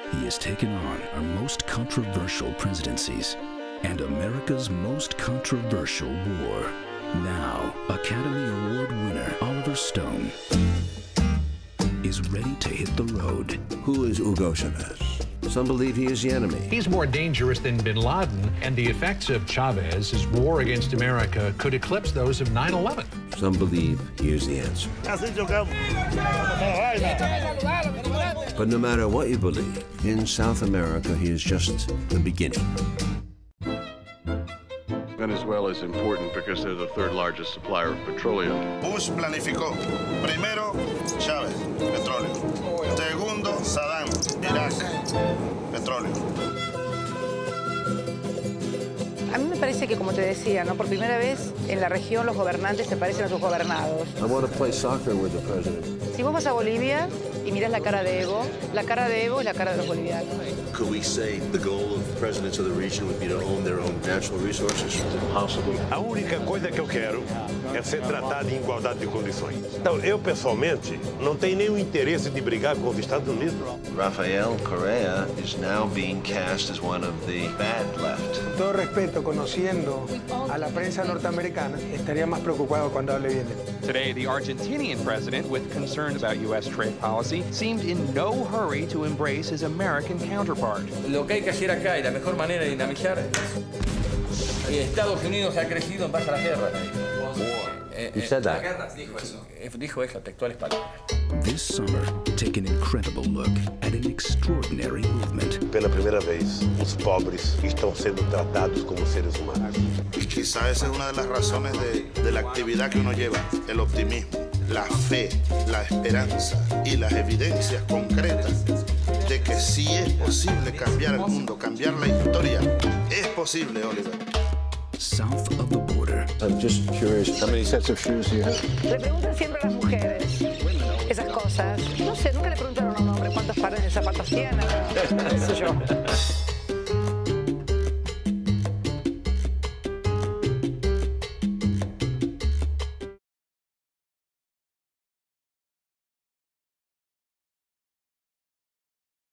He has taken on our most controversial presidencies and America's most controversial war. Now, Academy Award winner Oliver Stone is ready to hit the road. Who is Hugo Chavez? Some believe he is the enemy. He's more dangerous than bin Laden, and the effects of Chavez's war against America could eclipse those of 9/11. Some believe he is the answer. But no matter what you believe, in South America, he is just the beginning. Venezuela is important because they're the third largest supplier of petroleum. Bush planificó. Primero, Chávez, petróleo. Segundo, Saddam, Irak, petróleo. A mí me parece que, como te decía, ¿no? Por primera vez en la región los gobernantes se parecen a sus gobernados. I want to play soccer with the president. Si vos vas a Bolivia y mirás la cara de Evo es la cara de los bolivianos. Could we say the goal of the presidents of the region would be to own their own natural resources? It's impossible. A única coisa que eu quero é ser tratado em igualdade de condições. Então, eu, pessoalmente, não tenho nenhum interesse de brigar com os Estados Unidos. Rafael Correa is now being cast as one of the bad left. Todo respeto, conociendo a la prensa norteamericana, estaría más preocupado cuando hable bien de él. Today, the Argentinian president, with concerns about U.S. trade policy, seemed in no hurry to embrace his American counterpart. Lo que hay que hacer acá y la mejor manera de dinamizar, Estados Unidos ha crecido en base a las guerras. Las guerras, dijo eso. Dijo eso, textuales palabras. This summer, take an incredible look at an extraordinary movement. Pela primeira vez, os pobres estão sendo tratados como seres humanos. Quizá esa es una de las razones de la actividad que uno lleva, el optimismo, la fe, la esperanza y las evidencias concretas de que sí es posible cambiar el mundo, cambiar la historia. Es posible, Oliver. South of the border. I'm just curious, how many sets of shoes do you have? Le preguntan siempre a las mujeres esas cosas. No sé, nunca le preguntaron a un hombre cuántos pares de zapatos tiene. No sé yo.